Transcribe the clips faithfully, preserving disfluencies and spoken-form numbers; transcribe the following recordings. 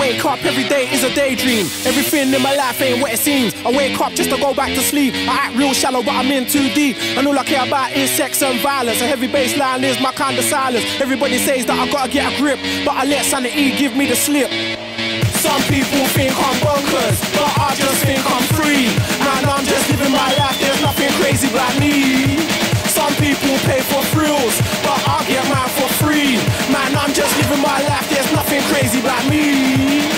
wake up every day is a daydream. Everything in my life ain't what it seems. I wake up just to go back to sleep. I act real shallow but I'm in too deep. And all I care about is sex and violence. A heavy bass line is my kind of silence. Everybody says that I gotta get a grip, but I let sanity give me the slip. Some people think I'm bonkers, but I just think I'm free. Man, I'm just living my life, there's nothing crazy about me. Some people pay for thrills, but I get mine for free. Man, I'm just living my life, there's nothing crazy about me.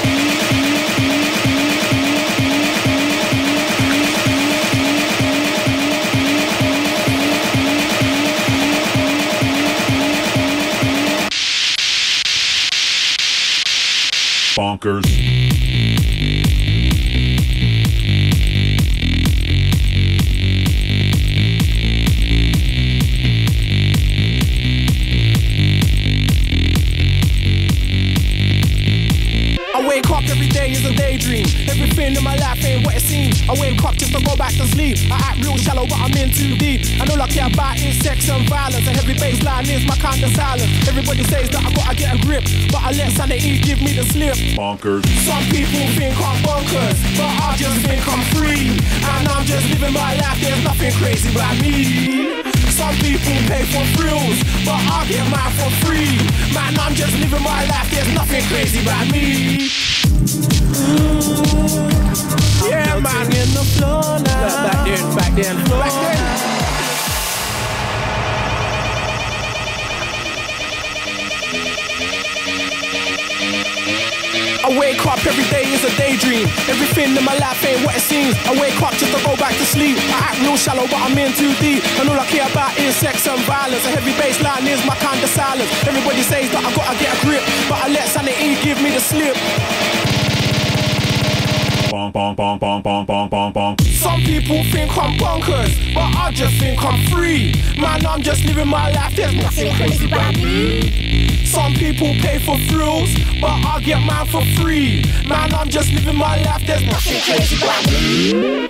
Bonkers. I wake up every day is a daydream. Everything in my life ain't what it seems. I wake up just to go back to sleep. I act real shallow but I'm in too deep. And all I care about is sex and violence. A heavy bass line is my kind of silence. Everybody says that I gotta get a grip, but I let sanity give me the slip. Bonkers. Some people think I'm bonkers, but I just think I'm free. And I'm just living my life, there's nothing crazy about me. Some people pay for thrills, but I get mine for free. Man, I'm just living my life, there's nothing crazy about me. Mm. Yeah, man. In the floor now. Look, back then, back then, back then. I wake up every day is a daydream. Everything in my life ain't what it seems. I wake up just to go back to sleep. I act real shallow but I'm in too deep. And all I care about is sex and violence. A heavy bass line is my kind of silence. Everybody says that I gotta get a grip, but I let sanity give me the slip. Bonk, bonk, bonk, bonk, bonk, bonk, bonk, bonk. Some people think I'm bonkers, but I just think I'm free. Man, I'm just living my life, there's nothing crazy about me. Some people pay for thrills, but I get mine for free. Man, I'm just living my life, there's nothing crazy about me.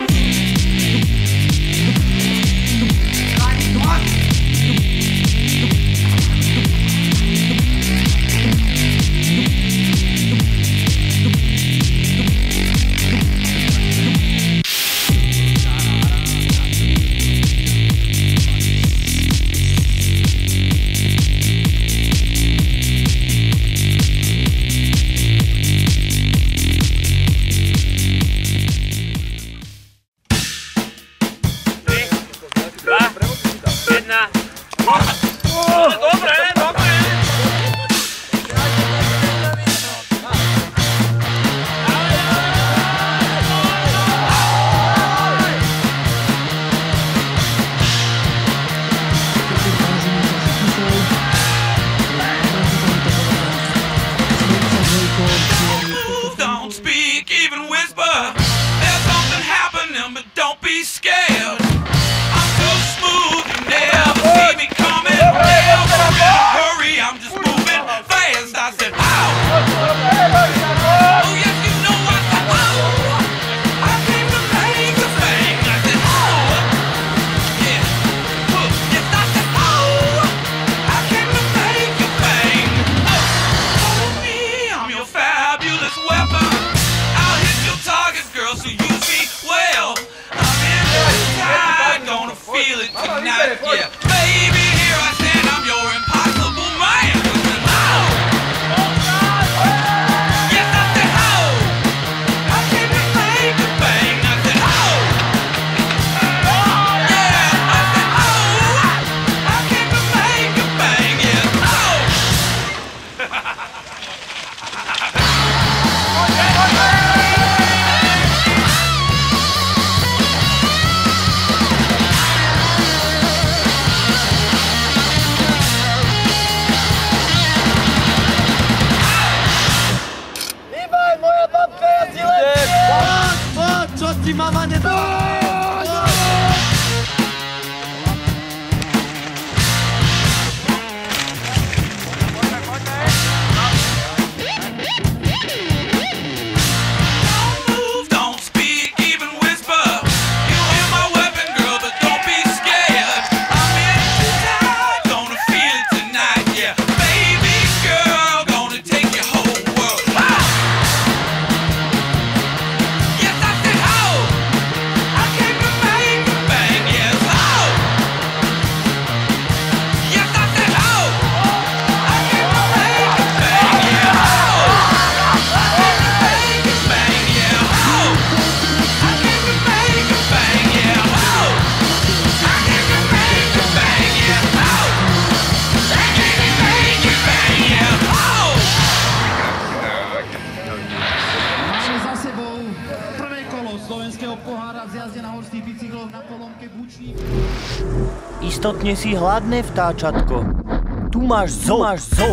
slovenského pohára v zjazde na horských bicykloch na polomke Bučník. Istotne si hladné, vtáčatko. Tu máš zob. Tu máš zob.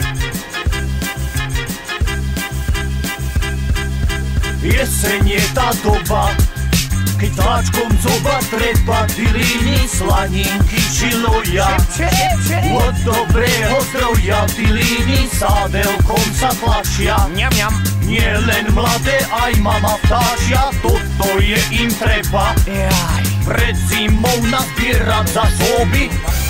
Jeseň je tá doba, keď tlačkom zoba treba tylíny, slaninky či loja. Od dobrého zdroja tylíny sádelkom sa tlačia. Mňam, mňam. Nie len mladé, aj mama vtáčia, toto je im treba. Jaj. Pred zimou nazbierať zásoby.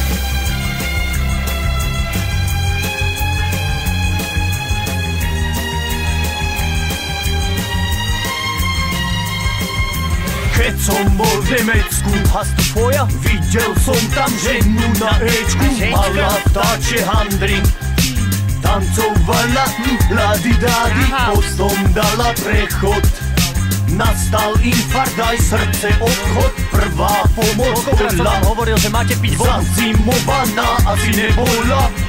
Keď som bol v Nemecku, hast du tvoja? Videl som tam ženu na Ečku, mala vtáčie handry. Tancovala ladi-dadi, potom dala prechod. Nastal infarkt, aj srdce odchod, prvá pomoc bola. Hovoril, že máte piť vodu. Zazimovaná asi nebola.